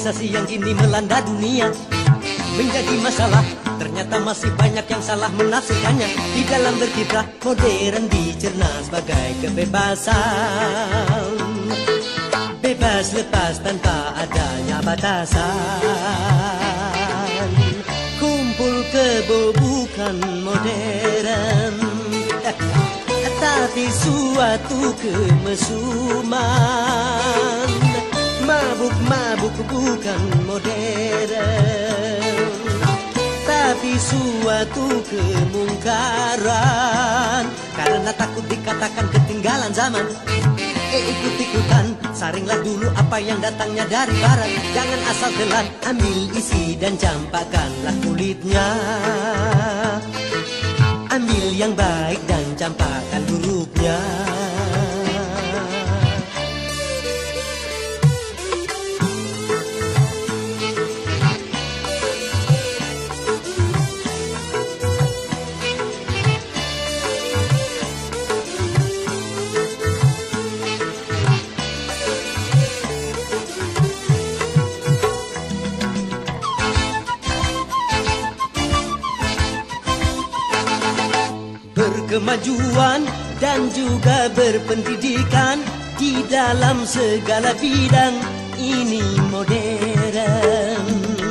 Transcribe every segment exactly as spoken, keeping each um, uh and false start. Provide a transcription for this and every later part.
Modernisasi yang kini melanda dunia menjadi masalah. Ternyata masih banyak yang salah menafsirkannya. Di dalam berkiprah modern dicerna sebagai kebebasan, bebas lepas tanpa adanya batasan. Kumpul kebo bukan modern, tapi suatu kemesuman. Mabuk-mabuk bukan modern, tapi suatu kemungkaran. Karena takut dikatakan ketinggalan zaman, eh ikut-ikutan, saringlah dulu apa yang datangnya dari barat. Jangan asal telan, ambil isi dan campakkanlah kulitnya. Ambil yang baik dan campakkan buruknya. Berkemajuan dan juga berpendidikan di dalam segala bidang ini modern.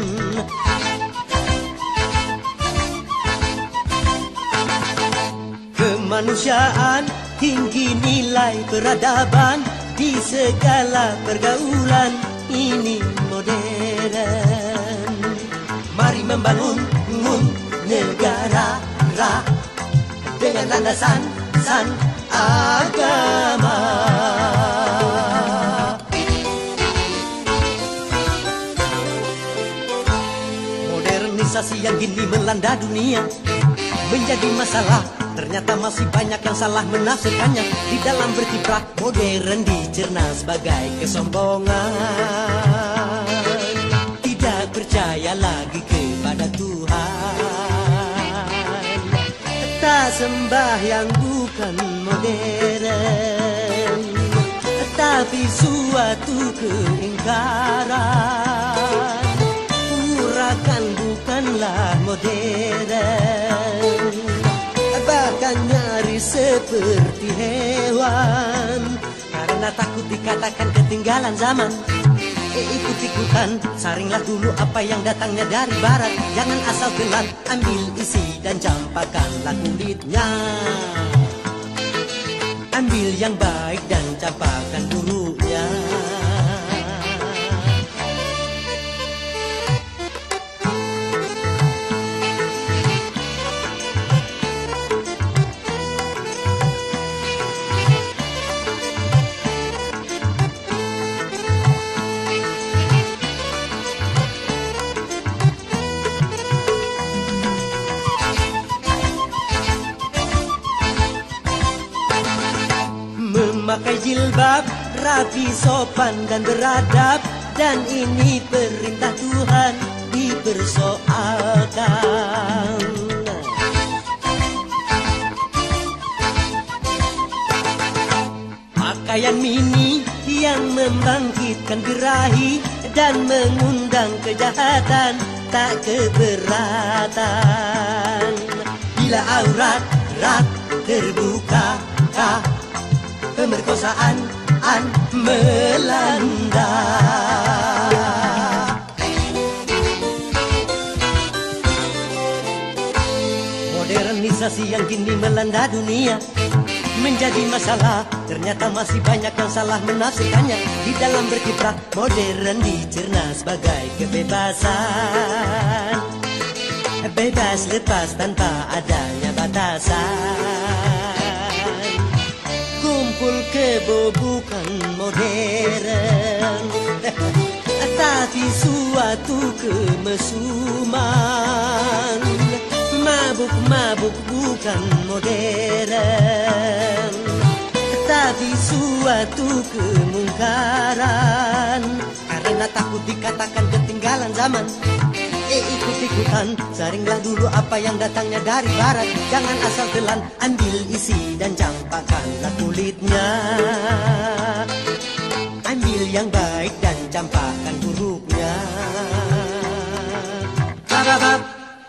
Kemanusiaan, tinggi nilai peradaban di segala pergaulan ini modern. Mari membangun negara dengan landasan san agama. Modernisasi yang kini melanda dunia menjadi masalah. Ternyata masih banyak yang salah menafsirkannya. Di dalam berkiprah modern dicerna sebagai kesombongan. Tidak percaya lagi kepada Tuhan, tak sembah yang bukan modern, tapi suatu keingkaran. Urakan bukanlah modern, bahkan nyaris seperti hewan. Karena takut dikatakan ketinggalan zaman, eh ikut-ikutan, saringlah dulu apa yang datangnya dari barat. Jangan asal telan, ambil isi dan campakkanlah kulitnya. Ambil yang baik dan campakkan buruknya. Memakai jilbab, rapi, sopan dan beradab, dan ini perintah Tuhan dipersoalkan. Pakaian mini yang membangkitkan birahi dan mengundang kejahatan, tak keberatan. Bila aurat rat terbuka, ah, pemerkosaan an melanda. Modernisasi yang kini melanda dunia menjadi masalah. Ternyata masih banyak yang salah menafsirkannya. Di dalam berkiprah modern dicerna sebagai kebebasan, bebas lepas tanpa adanya batasan. Kumpul kebo bukan modern, tapi suatu kemesuman. Mabuk-mabuk bukan modern, tapi suatu kemungkaran. Karena takut dikatakan ketinggalan zaman, eh ikut-ikutan, saringlah dulu apa yang datangnya dari barat. Jangan asal telan, ambil isi dan campakkanlah kulitnya. Ambil ambil yang baik dan campakkan buruknya. Bababab.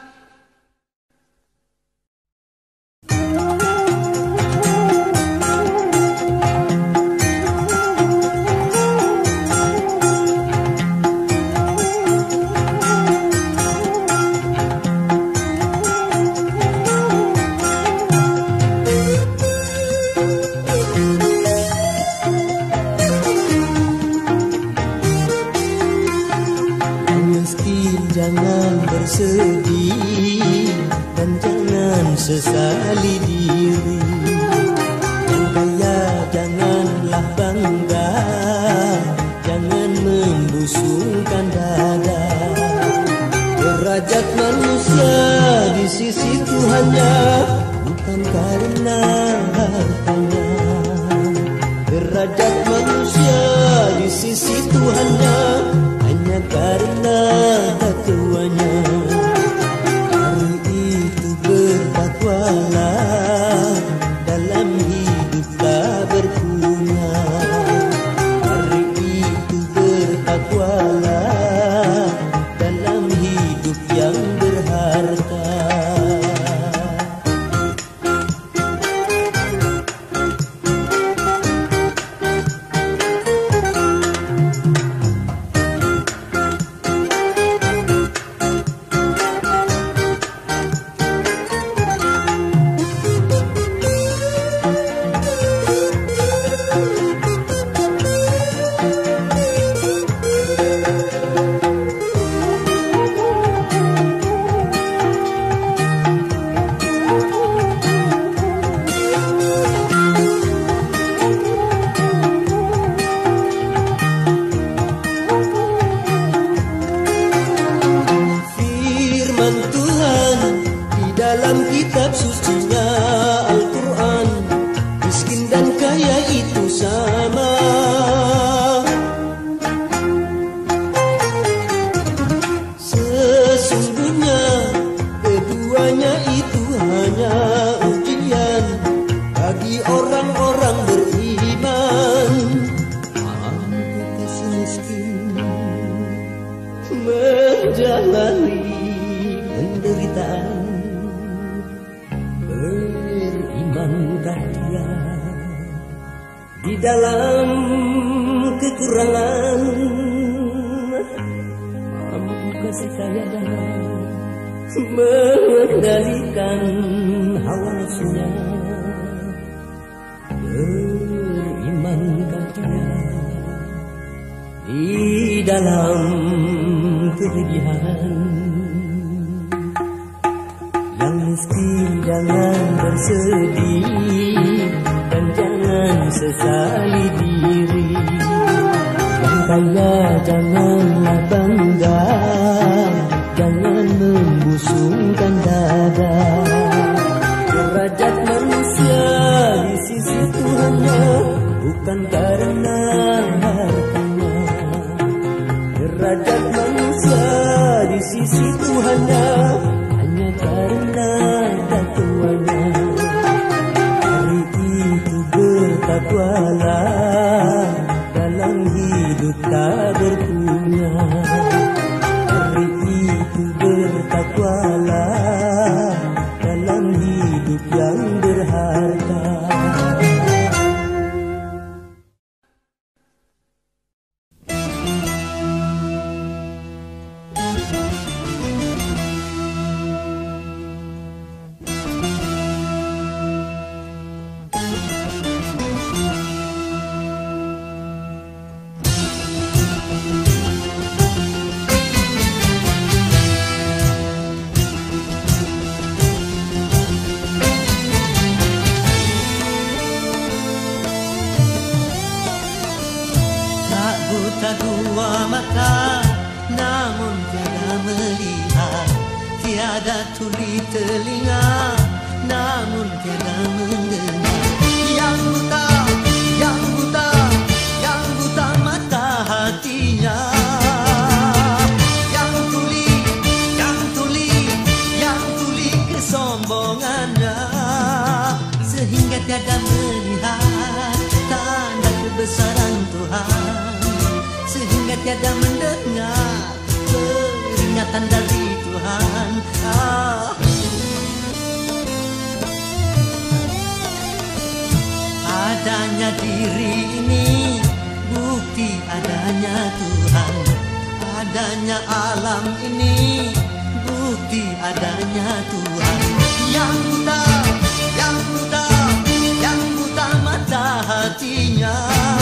Jangan bersedih dan jangan sesali diri. Yang kaya janganlah bangga, jangan membusungkan dada. Derajat manusia di sisi Tuhannya bukan karena hartanya. Derajat manusia di sisi Tuhannya hanya karena takwanya. Hari itu bertakwalah, dalam hidup tak berpunya. Hari itu bertakwalah, dalam hidup yang berharta. Dalam kitab sucinya Al-Quran, miskin dan kaya itu sama. Sesungguhnya keduanya itu hanya ujian bagi orang-orang beriman. Aku kasih miskin menjalani penderitaan. Berimankah dia di dalam kekurangan? Mampu kasih kaya dan mengendalikan hawa nafsunya. Berimankah dia di dalam kepedihan? Yang miskin jangan bersedih dan jangan sesali diri. Yang kaya janganlah bangga, jangan membusungkan dada. Derajat manusia di sisi Tuhannya bukan karena hartanya. Derajat manusia di sisi Tuhannya hanya karena takwanya. Hari itu bertakwalah, dalam hidup tak berpunya. Hari itu bertakwalah, dalam hidup yang berharta. Buta dua mata, namun tiada melihat. Tiada tuli telinga, namun tiada mendengar. Yang buta, yang buta, yang buta mata hatinya. Yang tuli, yang tuli, yang tuli kesombongannya. Sehingga tiada melihat tanda kebesaran Tuhan. tiada mendengar peringatan dari Tuhan. Ah. Adanya diri ini bukti adanya Tuhan. Adanya alam ini bukti adanya Tuhan. Yang buta, yang buta, yang buta mata hatinya,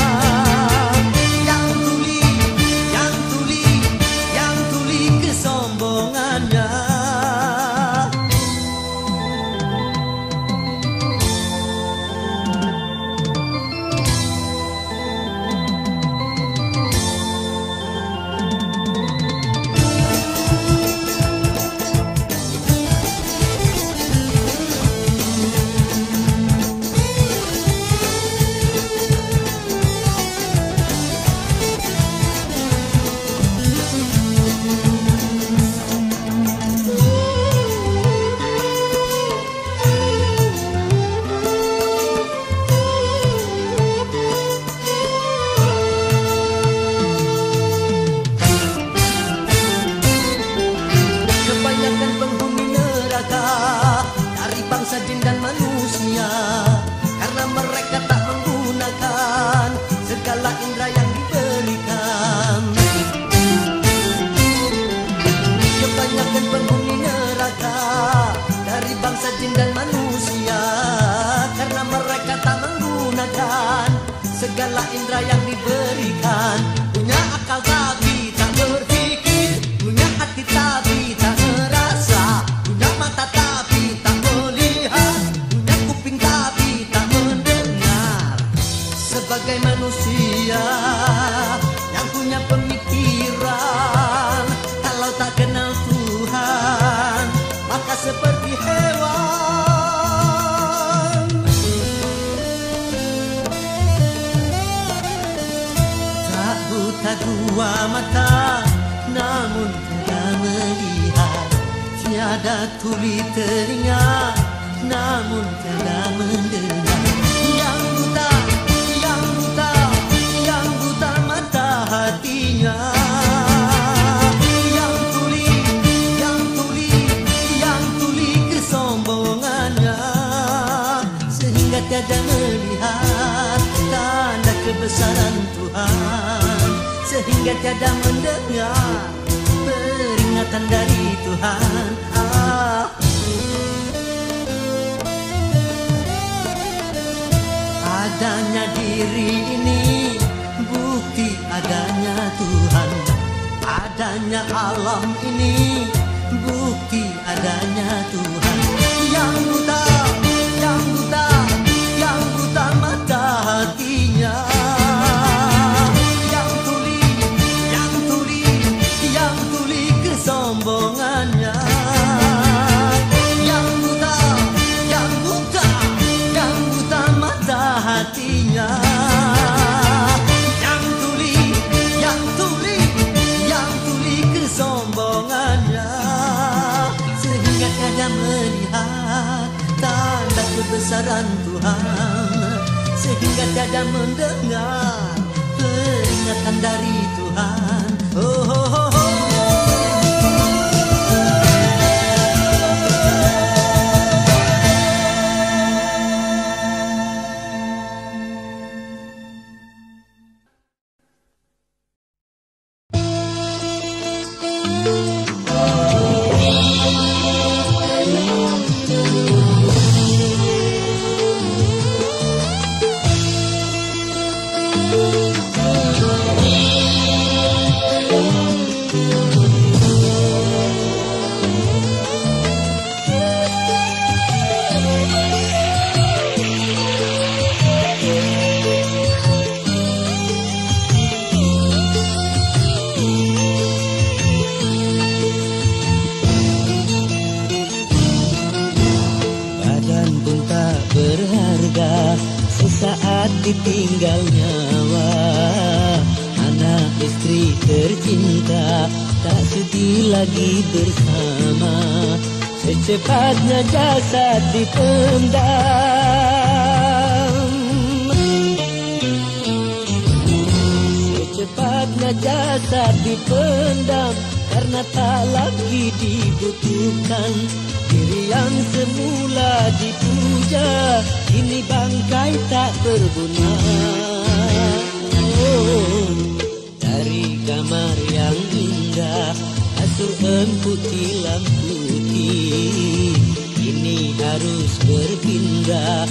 yang tuli, yang tuli, yang tuli kesombongannya. Jin dan manusia, karena mereka tak menggunakan segala indera yang diberikan. Kebanyakan penghuni neraka dari bangsa jin dan manusia, karena mereka tak menggunakan segala indera yang diberikan. Punya akal tapi tak berpikir, punya hati tapi tak merasa, punya mata tapi tak melihat, punya kuping tapi tak mendengar. Sebagai manusia yang punya pemikiran, kalau tak kenal Tuhan maka seperti hewan. Tak buta dua mata namun tidak melihat, tiada tuli telinga namun tiada mendengar. Yang buta, yang buta, yang buta mata hatinya, yang tuli, yang tuli, yang tuli kesombongannya, sehingga tiada melihat tanda kebesaran Tuhan, sehingga tiada mendengar peringatan dari Tuhan. Ah. Adanya diri ini bukti adanya Tuhan. Adanya alam ini bukti adanya Tuhan. Yang buta, yang buta, yang buta mata hatinya, yang tuli, yang tuli, yang tuli kesombongannya, yang buta, yang buta, yang buta mata hatinya, yang tuli, yang tuli, yang tuli kesombongannya, sehingga tiada melihat tanda kebesaran Tuhan, sehingga tiada mendengar peringatan dari Tuhan. Oh, oh, oh, oh. Sesaat ditinggal nyawa, anak istri tercinta tak sudi lagi bersama. Secepatnya jasad dipendam, secepatnya hanya jasad dipendam karena tak lagi dibutuhkan. Diri yang semula dipuja kini bangkai tak berguna. Oh, dari kamar yang indah kasur empuk-empuk kini harus berpindah,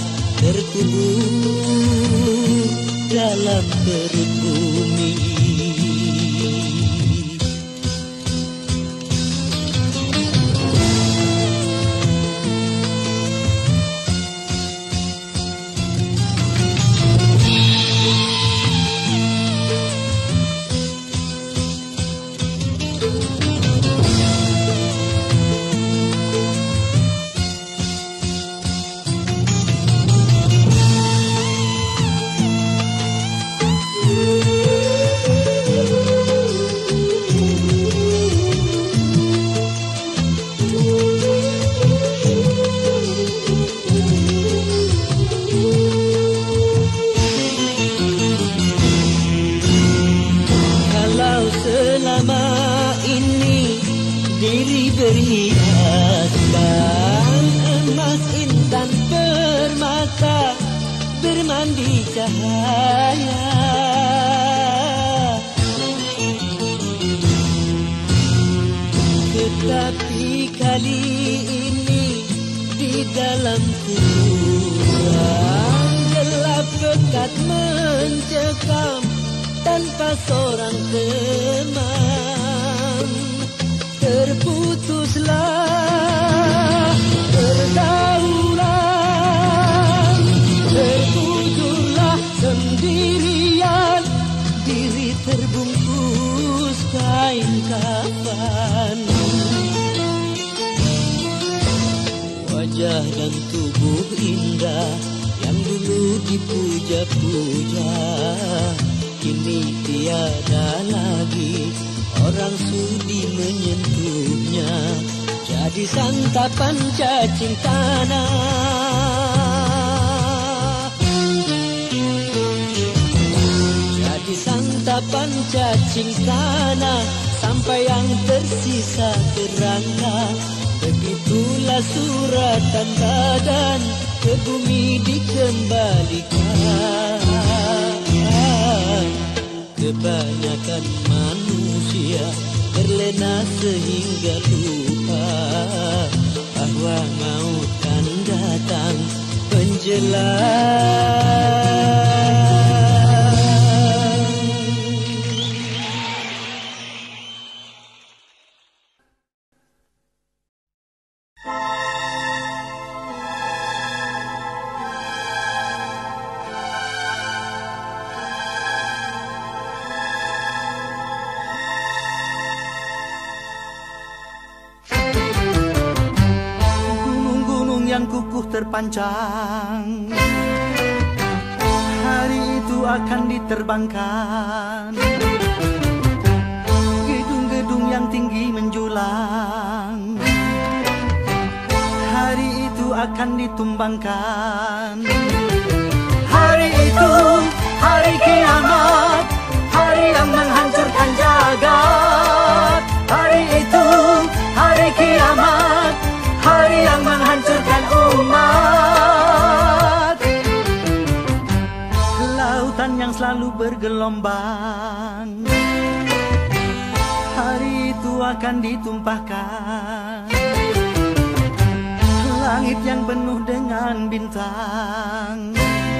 terkubur dalam perut bumi. Berhiaskan emas intan permata bermandi cahaya, tetapi kali ini di dalam kuburan gelap pekat mencekam tanpa seorang teman. Terputuslah pergaulan, terkujurlah sendirian, diri terbungkus kain kafan. Wajah dan tubuh indah yang dulu dipuja-puja kini tiada lagi orang sudi menyentuhnya, jadi santapan cacing tanah, jadi santapan cacing tanah sampai yang tersisa kerangka. Begitulah suratan badan ke bumi dikembalikan. Kebanyakan manusia terlena sehingga lupa bahwa maut kan datang menjelang. Terpancang, hari itu akan diterbangkan. Gedung-gedung yang tinggi menjulang, hari itu akan ditumbangkan. Hari itu hari kiamat, hari yang menghancurkan jagat. Hari itu hari kiamat, hari yang menghancurkan umat. Lautan yang selalu bergelombang, hari itu akan ditumpahkan. Langit yang penuh dengan bintang,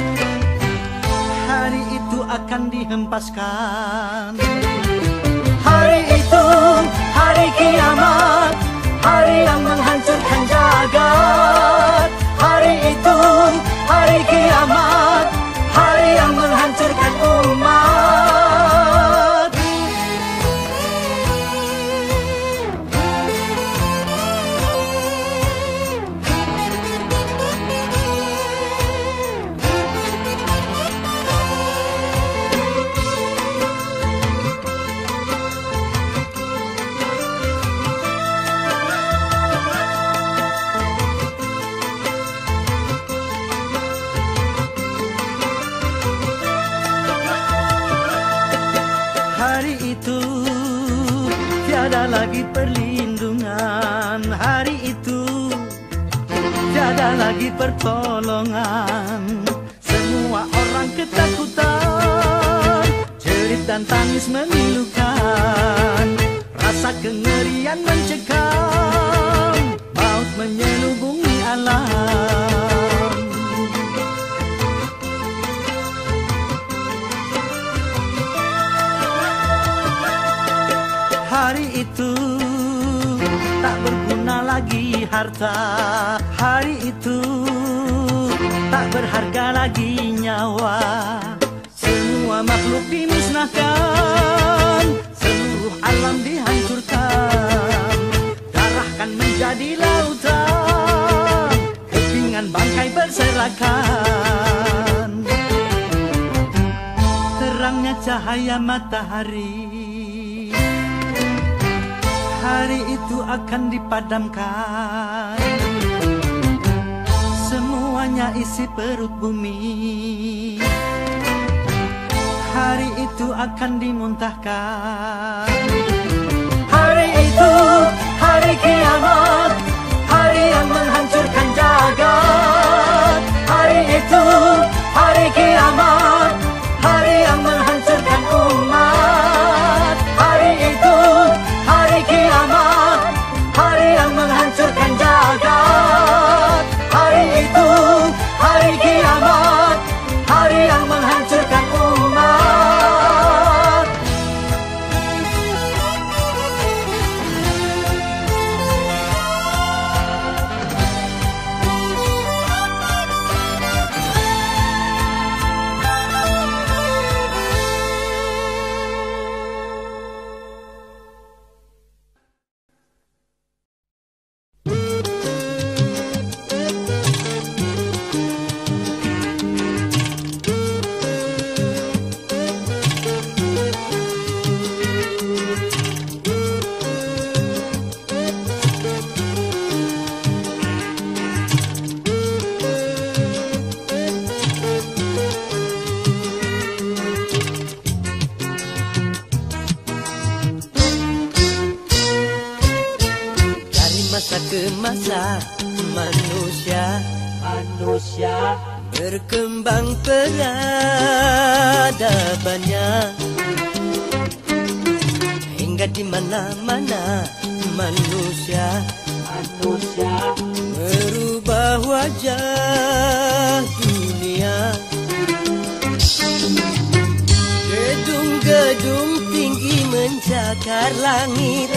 hari itu akan dihempaskan. Hari itu hari kiamat, hari yang menghancurkan jagat. Hari itu hari kiamat, hari yang menghancurkan umat. tiada lagi perlindungan, hari itu tiada lagi pertolongan. Semua orang ketakutan, jerit dan tangis memilukan, rasa kengerian mencekam, maut menyelubungi alam. Hari itu tak berguna lagi harta, hari itu tak berharga lagi nyawa. Semua makhluk dimusnahkan, seluruh alam dihancurkan, darah kan menjadi lautan, kepingan bangkai berserakan. Terangnya cahaya matahari, hari itu akan dipadamkan, semuanya isi perut bumi, hari itu akan dimuntahkan. Hari itu, hari kiamat, hari yang menghancurkan jagat. Hari itu, hari kiamat, hari yang menghancurkan umat. Hari itu, hari kiamat, hari yang menghancurkan jagat. Hari itu, hari kiamat, hari yang menghancurkan umat. Ke masa manusia manusia berkembang peradabannya, hingga di mana-mana manusia manusia merubah wajah dunia. Gedung-gedung tinggi mencakar langit,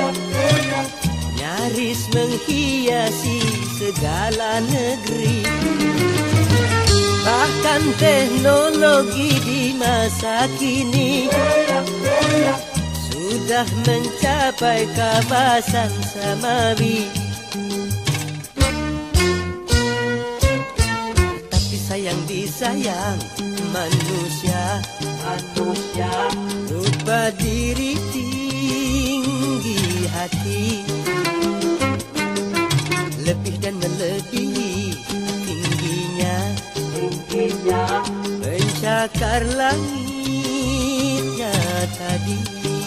nyaris menghiasi segala negeri. Bahkan teknologi di masa kini sudah mencapai kawasan samawi. Tapi sayang disayang manusia manusia lupa diri tinggi hati, lebih dan melebihi tingginya tingginya mencakar langitnya tadi.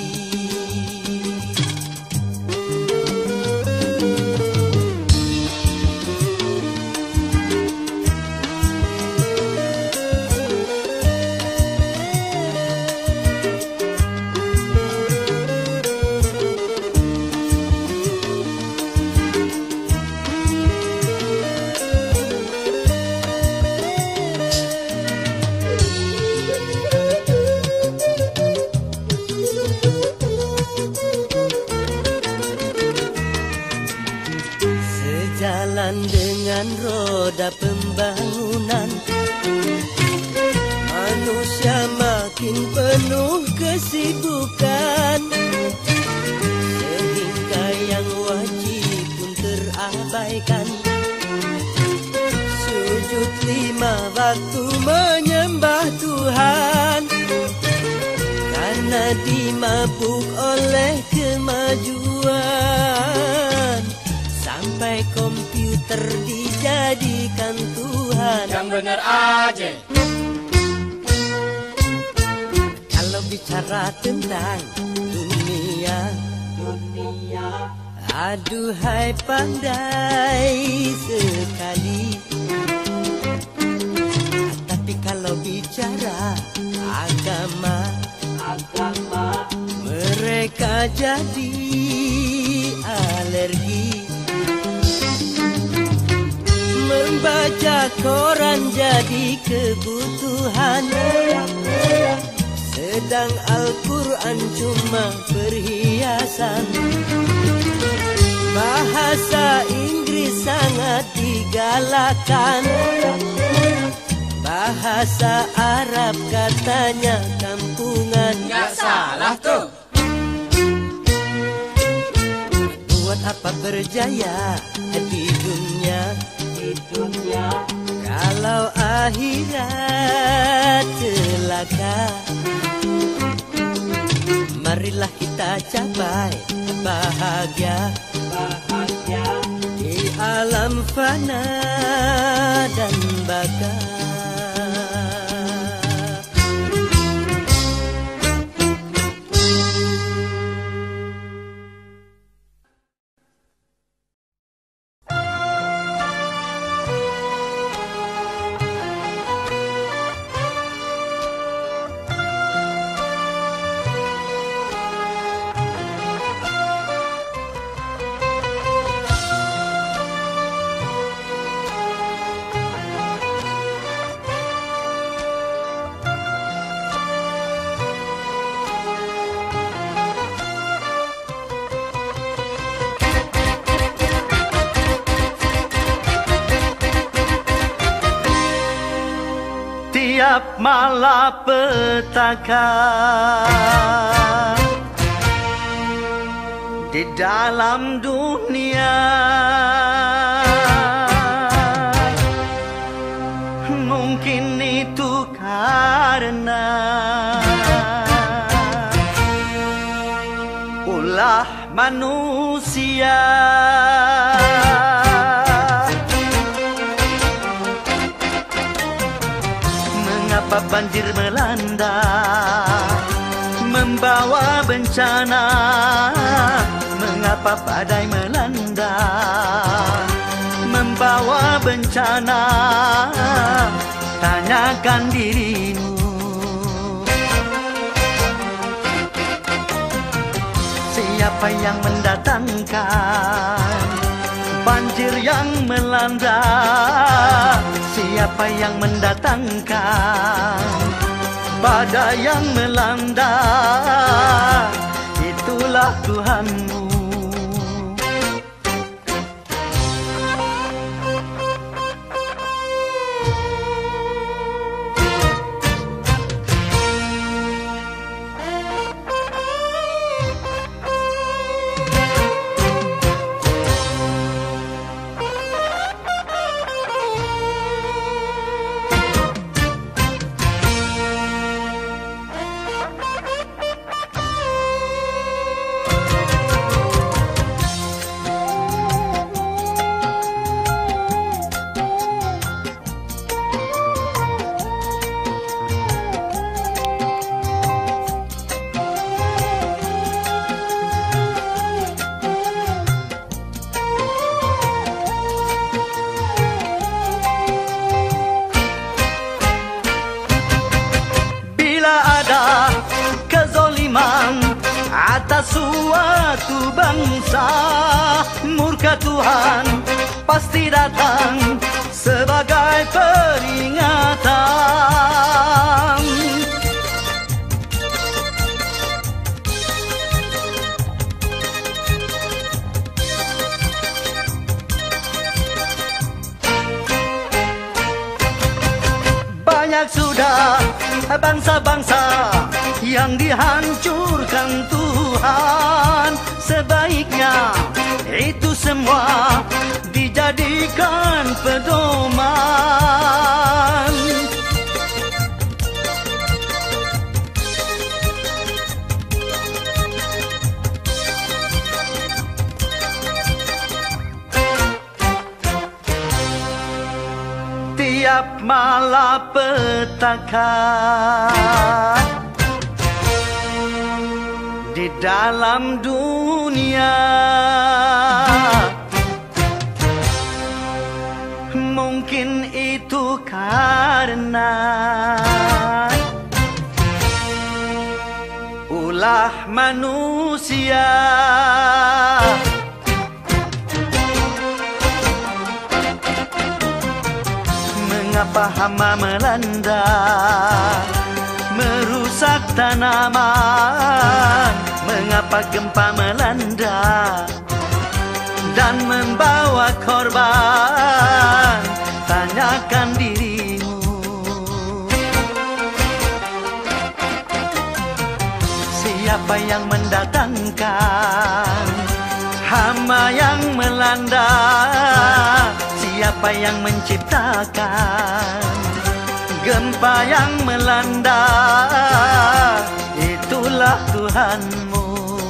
Dengan roda pembangunan, manusia makin penuh kesibukan, sehingga yang wajib pun terabaikan. Sujud lima waktu menyembah Tuhan, karena dimabuk oleh kemajuan. Sampai komputer dijadikan Tuhan. Yang bener aja. Kalau bicara tentang dunia, dunia. Aduhai pandai sekali. Tapi kalau bicara agama, agama, mereka jadi alergi. Membaca koran jadi kebutuhan, sedang Al-Quran cuma perhiasan. Bahasa Inggris sangat digalakan, bahasa Arab katanya kampungan. Nggak salah tuh. Buat apa berjaya di dunia, di dunia, kalau akhirat celaka. Marilah kita capai bahagia, bahagia di alam fana dan baka. Tiap malapetaka di dalam dunia, mungkin itu karena ulah manusia. Mengapa banjir melanda, membawa bencana? Mengapa badai melanda, membawa bencana? Tanyakan dirimu. Siapa yang mendatangkan banjir yang melanda? Siapa yang mendatangkan badai yang melanda? Itulah Tuhanmu. Atas suatu bangsa, murka Tuhan pasti datang sebagai peringatan. Banyak sudah bangsa-bangsa yang dihancurkan Tuhan. Sebaiknya itu semua dijadikan pedoman. Tiap malapetaka di dalam dunia. Mungkin itu karena ulah manusia. Mengapa hama melanda, merusak tanaman? Mengapa gempa melanda dan membawa korban? Tanyakan dirimu. Siapa yang mendatangkan hama yang melanda? Siapa yang menciptakan gempa yang melanda? Itulah Tuhanmu.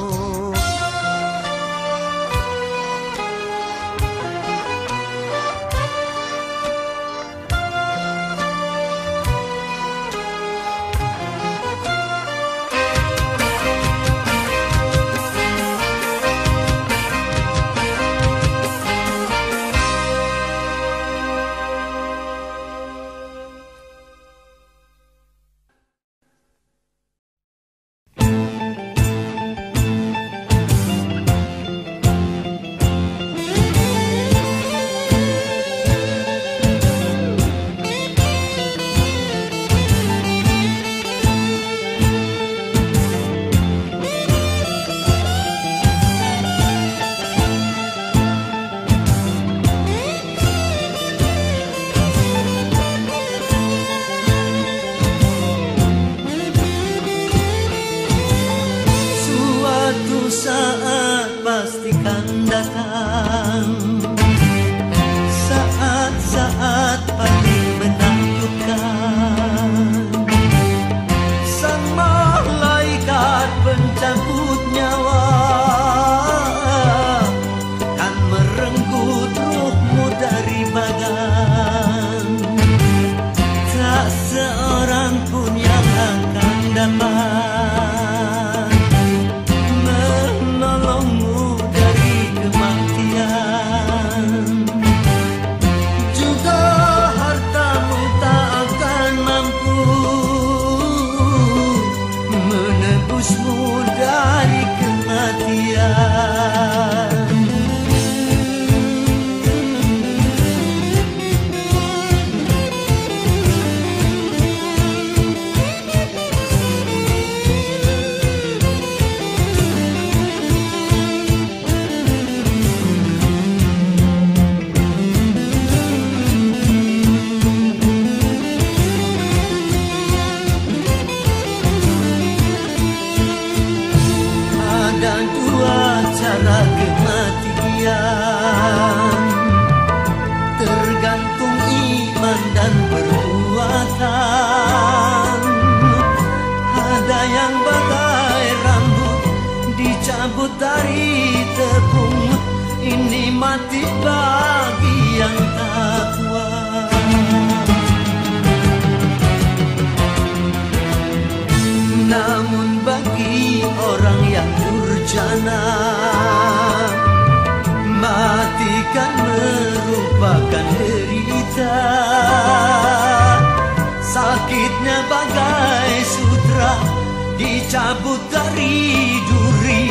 Dicabut dari duri,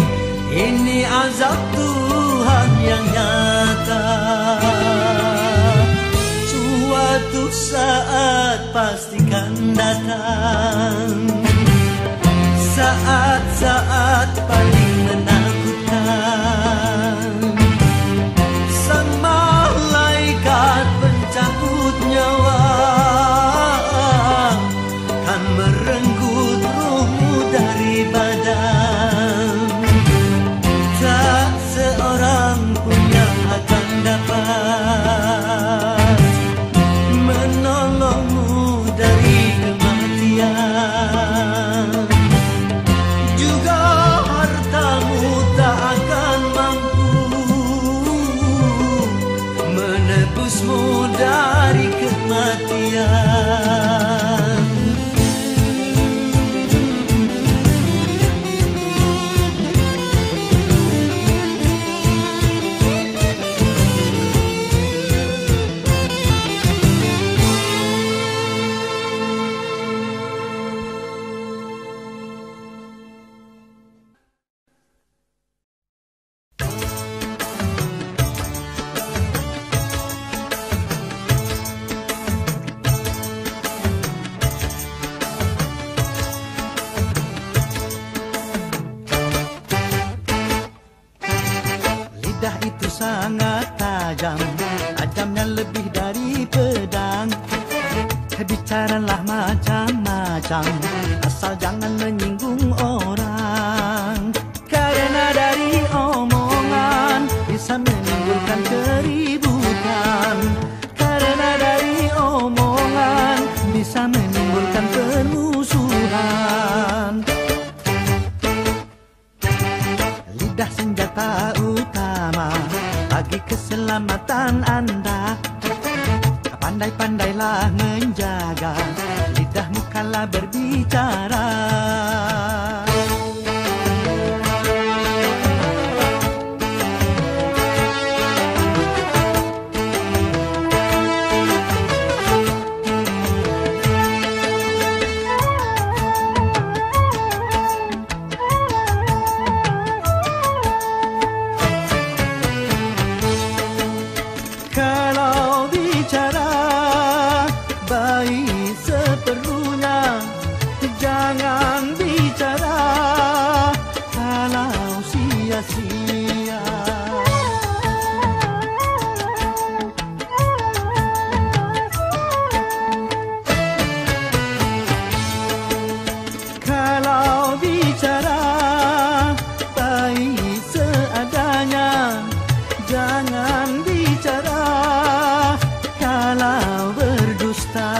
ini azab Tuhan yang nyata. Suatu saat pastikan datang, saat-saat paling menakutkan. Sang malaikat pencabut nyawa kan merenggut ruhmu dari badan. Tak seorang pun yang akan dapat menolongmu dari kematian. Juga hartamu tak akan mampu menebusmu dari kematian. Lidah itu sangat tajam, tajamnya lebih dari pedang. Bicaralah macam-macam, asal jangan menyinggung orang. Karena dari omongan bisa menimbulkan keributan. Karena dari omongan bisa menimbulkan permusuhan. Lidah senjata utama bagi keselamatan Anda. Pandai-pandailah menjaga lidahmu kala berbicara. Jangan bicara kalau sia-sia. Kalau bicara baik seadanya. Jangan bicara kalau berdusta.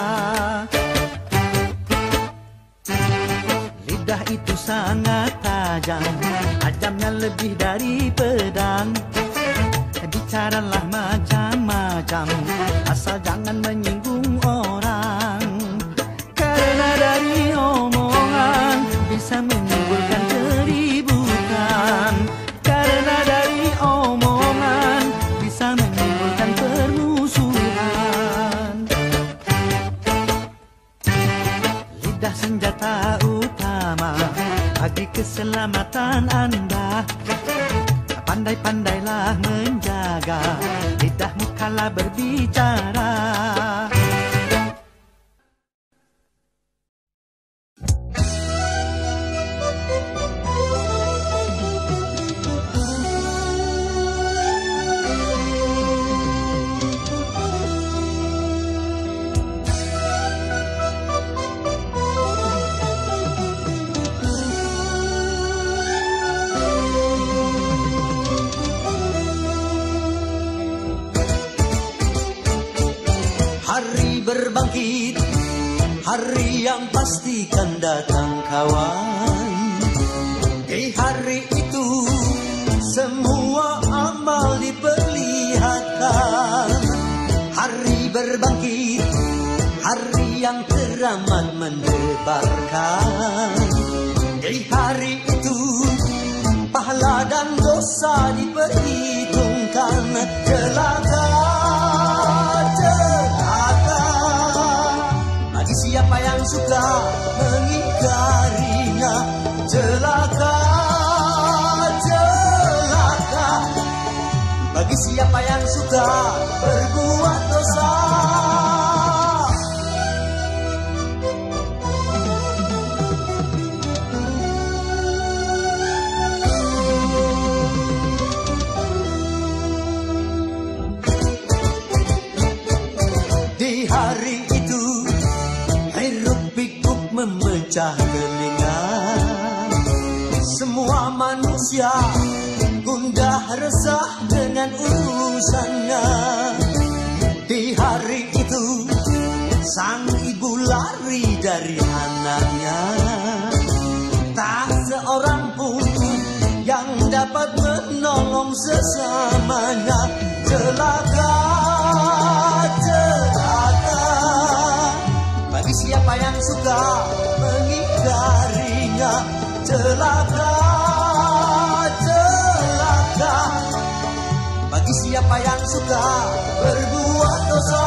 Lidah itu sangat tajam, tajamnya lebih dari pedang. Bicaralah macam-macam, asal jangan menyinggung orang. Karena dari omongan bisa menimbulkan keributan. Karena dari omongan bisa menimbulkan permusuhan. Lidah senjata utama bagi keselamatan Anda. Pandai-pandailah menjaga lidahmu kala berbicara. Hari berbangkit, hari yang pastikan datang kawan. Di hari itu semua amal diperlihatkan. Hari berbangkit, hari yang teramat mendebarkan. Di hari itu pahala dan dosa diperhitungkan. Celaka, siapa yang suka mengingkarinya. Celaka, celaka bagi siapa yang suka berbuat dosa. Di hari itu memecah telinga. Semua manusia gundah resah dengan urusannya. Di hari itu sang ibu lari dari anaknya. Tak seorang pun yang dapat menolong sesamanya. Celaka, celaka bagi siapa yang suka mengingkarinya. Celaka, celaka bagi siapa yang suka berbuat dosa.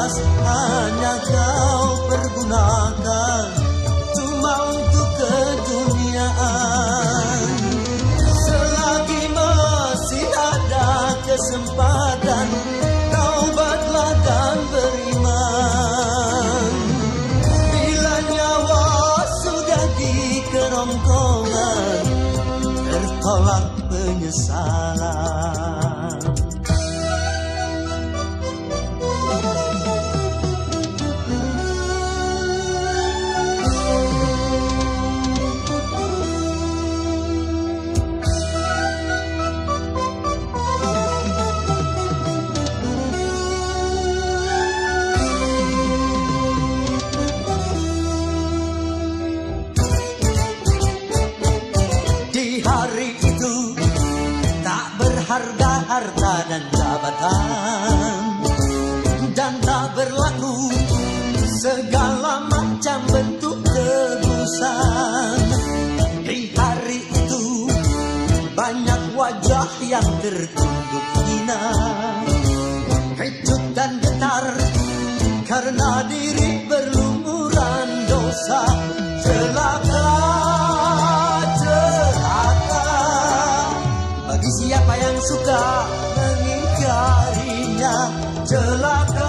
emas hanya kau pergunakan cuma untuk keduniaan. Selagi masih ada kesempatan, taubatlah dan beriman. Bila nyawa sudah di kerongkongan, tertolak penyesalan. Harga harta dan jabatan, dan tak berlaku segala macam bentuk tebusan. Di hari itu banyak wajah yang tertunduk hina, kecut dan getar karena diri berlumuran dosa. Celaka, bagi siapa yang suka mengingkarinya. Celaka,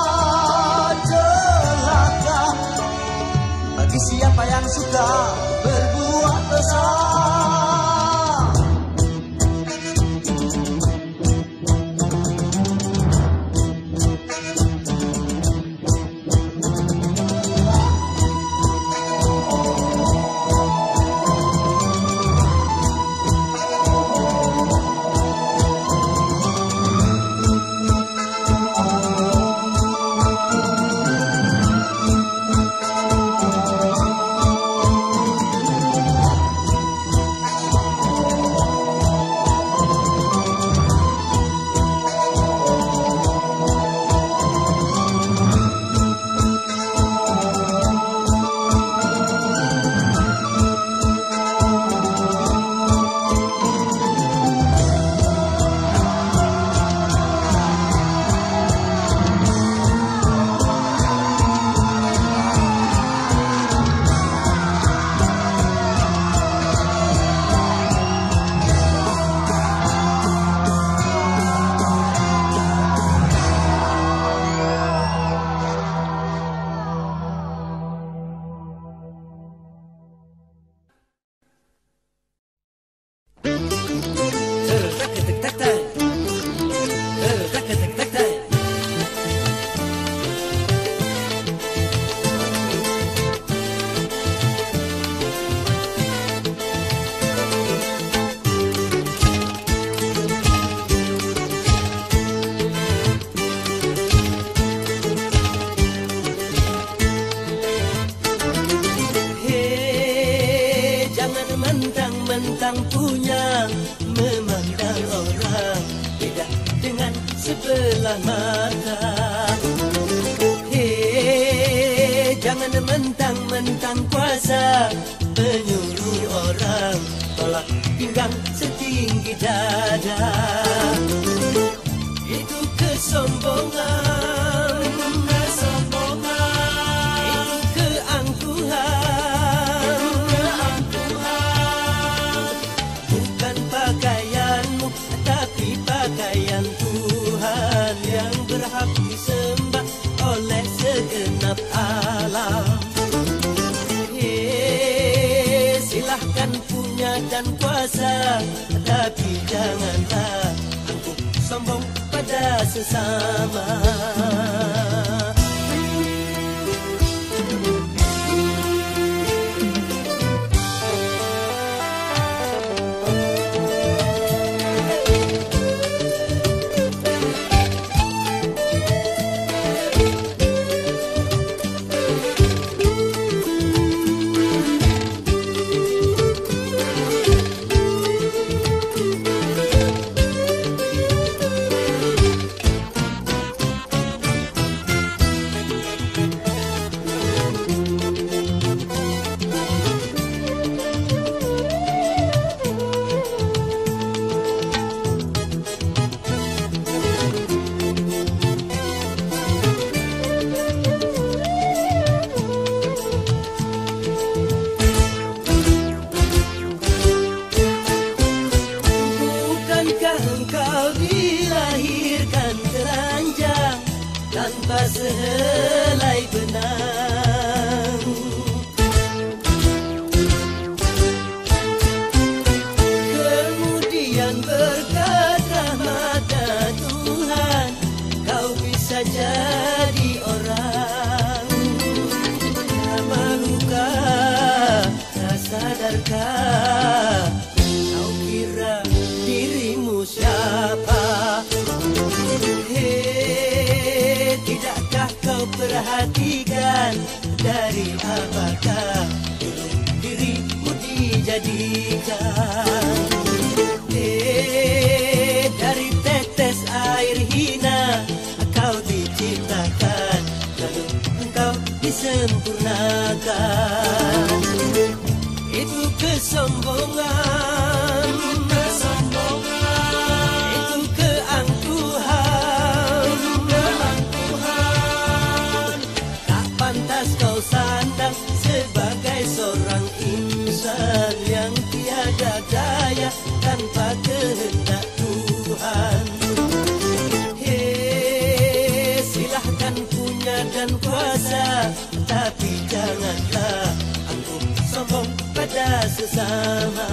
celaka, bagi siapa yang suka berbuat dosa. Mentang-mentang punya, memandang orang beda dengan sebelah mata. Hei, jangan mentang-mentang kuasa, menyuruh orang tolak pinggang setinggi dada. Itu kesombongan, kesombongan, itu keangkuhan. Pakaian Tuhan yang berhak disembah oleh segenap alam. Hei, silahkan punya dan kuasa, tapi janganlah angkuh sombong pada sesama. tanpa sehelai benang. Kemudian berkat rahmat Tuhan, kau bisa jadi orang. Tak malukah, tak sadarkah, kau kira dirimu siapa? Hei, tidakkah kau perhatikan dari apakah dirimu dijadikan? Hei, dari tetes air hina kau diciptakan, lalu engkau disempurnakan. Itu kesombongan, kesombongan. Itu keangkuhan, keangkuhan. Tak pantas kau sandang sebagai seorang insan yang tiada daya tanpa kehendak Tuhan. Hei, silahkan punya dan kuasa, tapi janganlah angkuh sombong pada sesama.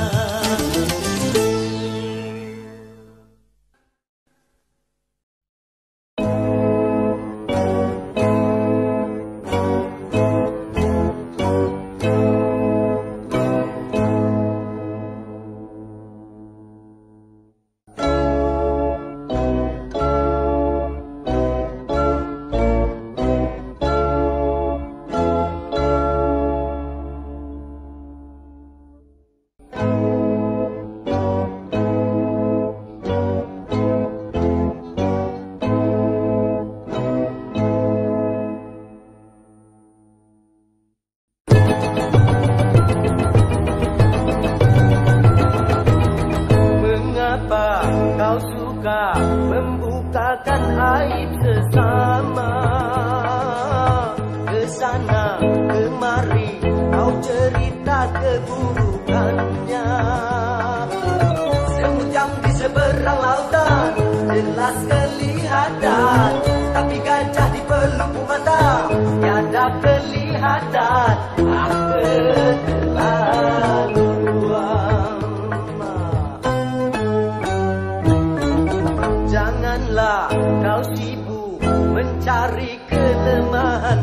Membukakan aib sesama, ke sana kemari kau cerita keburukannya. Semut yang di seberang lautan jelas kelihatan, tapi gajah di pelupuk mata tiada kelihatan. Ah, keterlaluan. Janganlah kau sibuk mencari kelemahan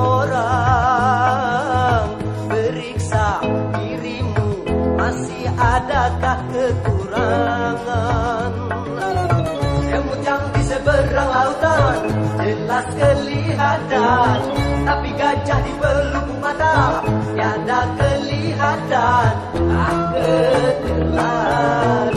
orang. Periksa dirimu, masih adakah kekurangan? Semut yang di seberang lautan jelas kelihatan, tapi gajah di pelupuk mata tiada kelihatan. Ah, keterlaluan.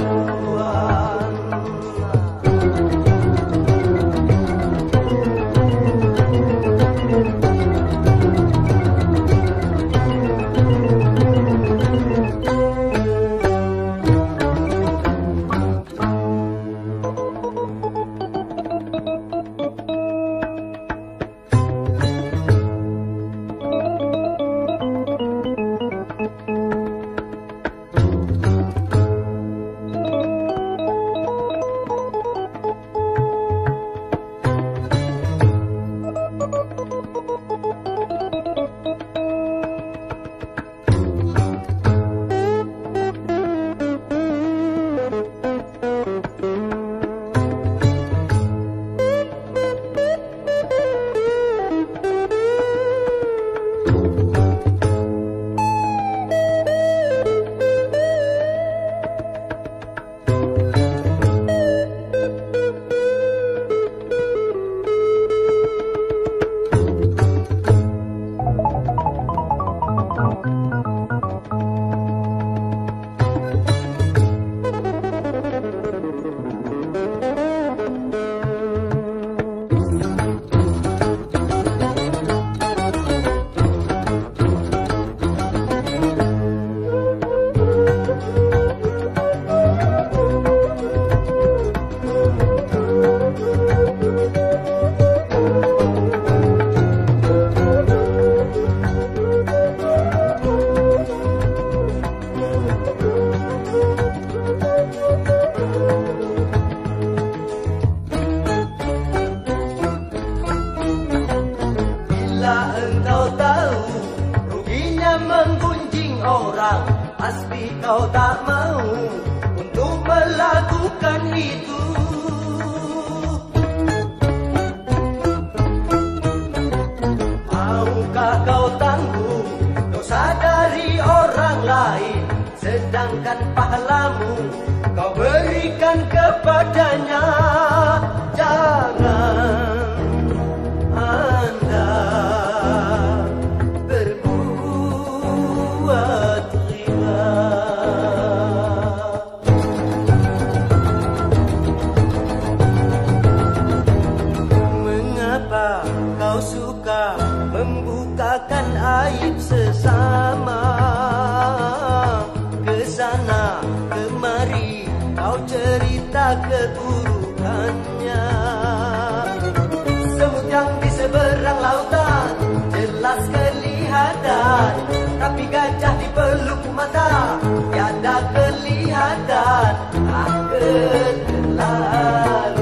kau tak mau untuk melakukan itu. Maukah kau tanggung dosa dari orang lain, sedangkan pahalamu kau berikan kepadanya? Jangan Anda berbuat riba. Mengapa kau suka membukakan aib sesama? Kesana kemari kau cerita keburukannya. Semut yang di seberang lautan jelas kelihatan, tapi gajah di peluk mata tiada kelihatan. Ah, keterlaluan.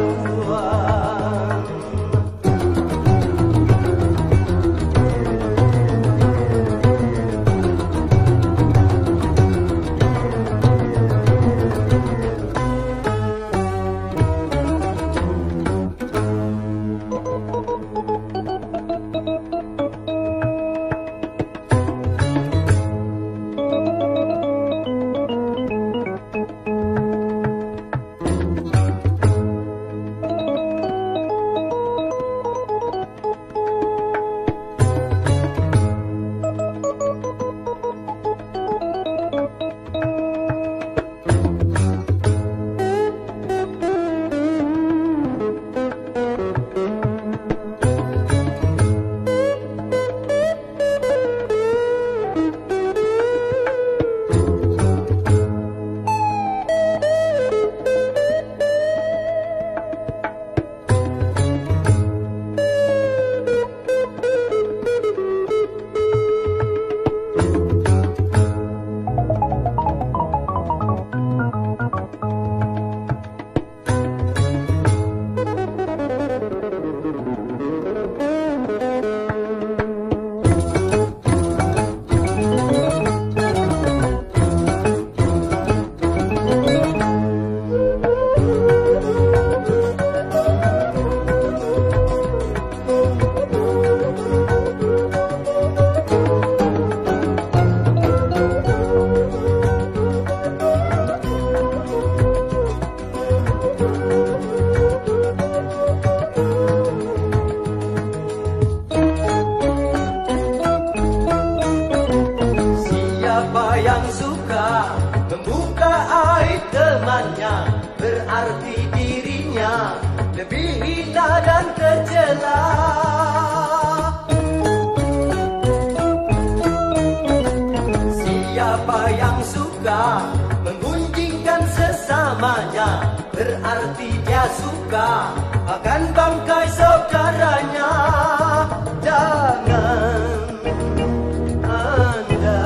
Berarti dirinya lebih hina dan tercela. Siapa yang suka menggunjingkan sesamanya, berarti dia suka akan bangkai saudaranya. Jangan Anda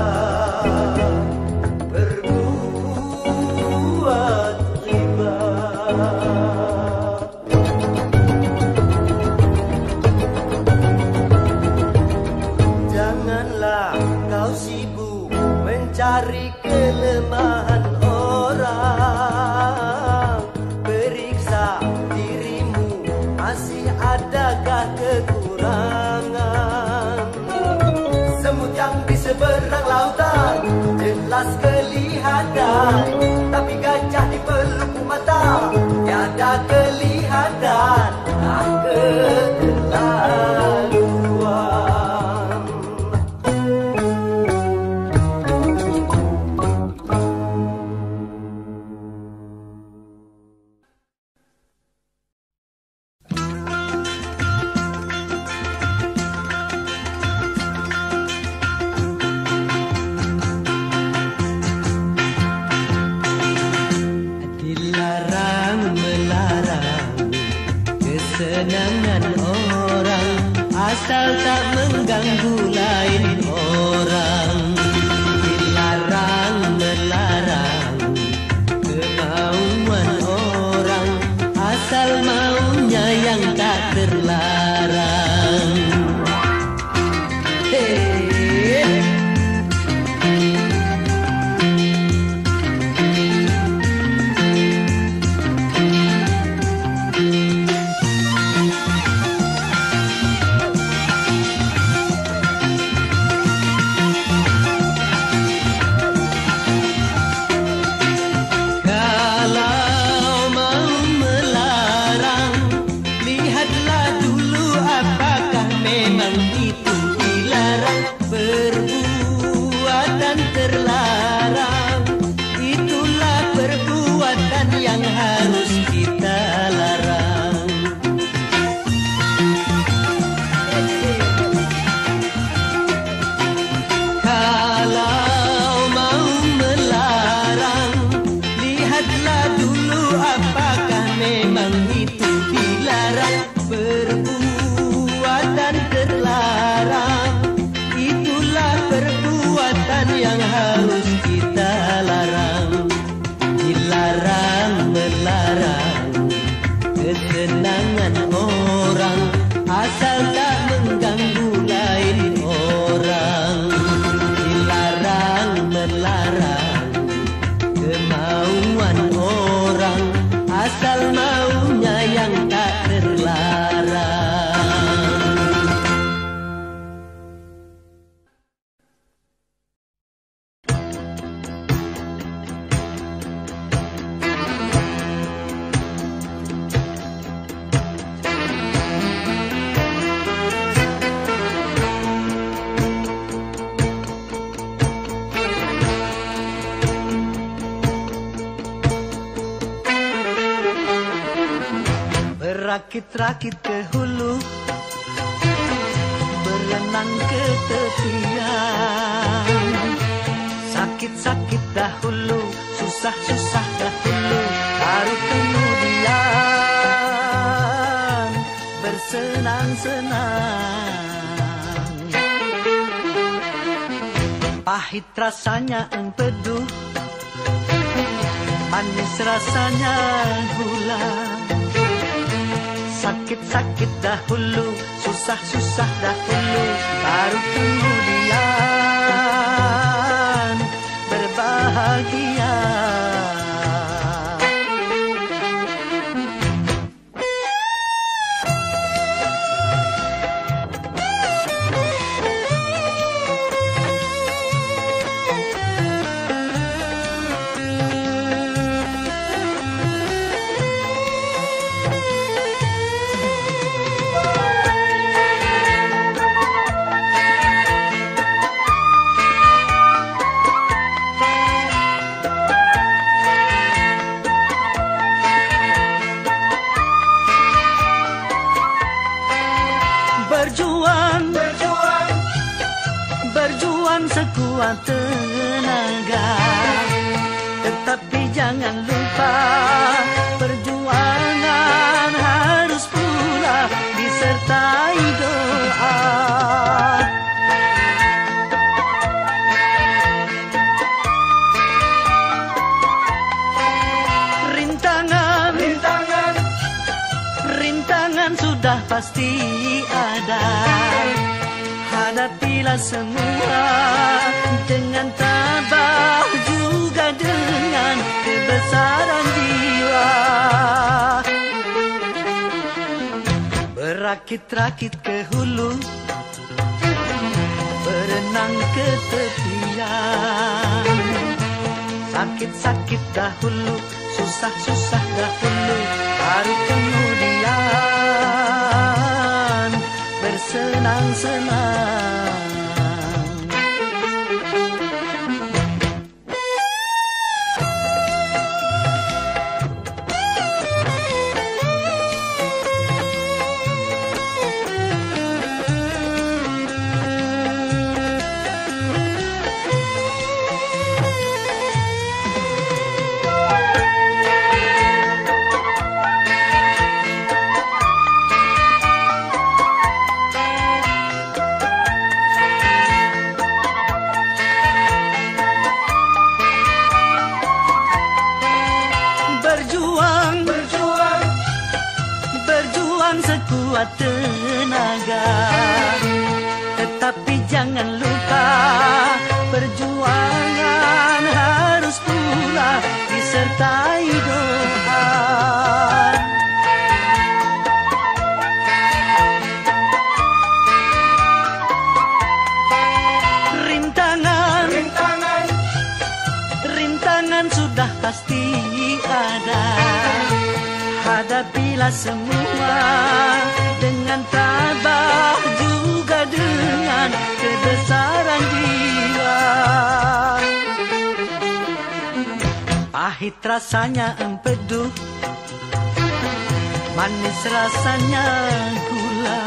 berbuat riba. Janganlah kau sibuk mencari kelemahan orang. Periksa dirimu, masih adakah kekurangan? Semut yang di seberang lautan jelas kelihatan, tapi gajah di peluk mata tiada kelihatan. Ah, keterlaluan. Kesenangan orang asal tak mengganggu lain orang. Dilarang melarang kemauan orang asal maunya yang tak terlarang. Hey. asal tak mengganggu lain orang. Dilarang melarang kemauan orang, asal maunya yang tak terlarang. Rakit-rakit ke hulu, berenang ke tepian. Sakit-sakit dahulu, susah-susah dahulu, baru kemudian bersenang-senang. Pahit rasanya empedu, manis rasanya gula. Sakit-sakit dahulu, susah-susah dahulu, baru kemudian berbahagia. Sekuat tenaga, tetapi jangan lupa perjuangan harus pula disertai doa. Rintangan, rintangan, rintangan sudah pasti ada. Hadapilah semua dengan tabah, juga dengan kebesaran jiwa. Berakit-rakit ke hulu, berenang ke tepian. Sakit-sakit dahulu, susah-susah dahulu, baru kemudian bersenang-senang. Sekuat tenaga, tetapi jangan lupa perjuangan harus pula disertai doa. Rintangan, rintangan, rintangan sudah pasti ada. Hadapilah semua dengan tabah, juga dengan kebesaran jiwa. Pahit rasanya empedu, manis rasanya gula.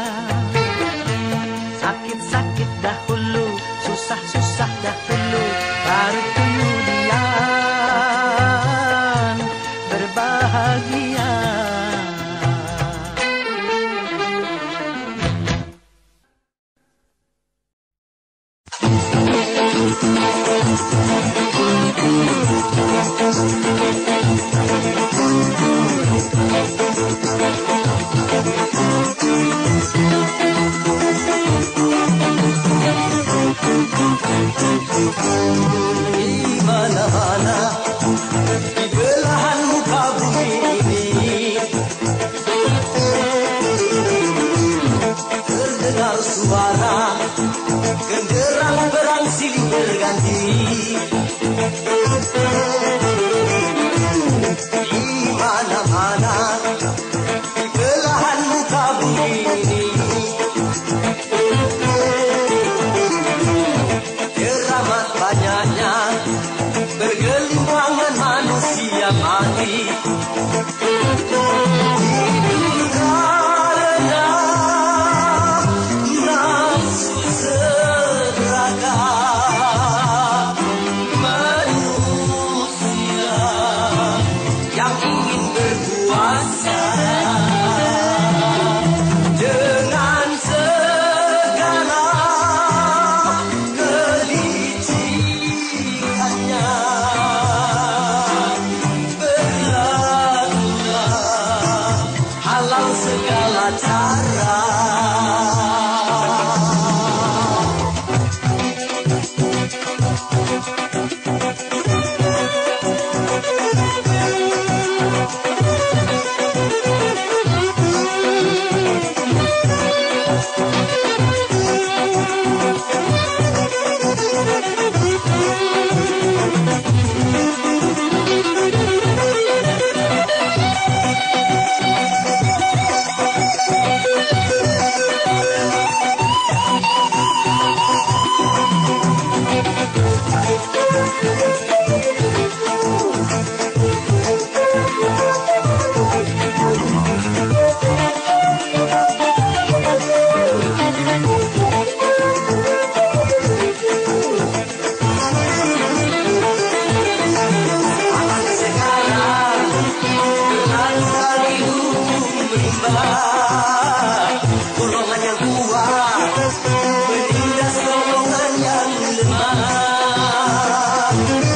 Sakit-sakit dahulu, susah-susah dahulu, baru kemudian berbahagia. Thank you. suara, genderang berang silih berganti. Di mana-mana, di belahan muka bumi ini, teramat banyaknya bergelimpangan manusia mati. Segala cara. Golongan yang kuat menindas golongan yang lemah.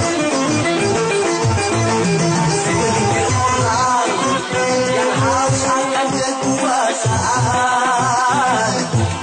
Segelintir orang yang haus akan kekuasaan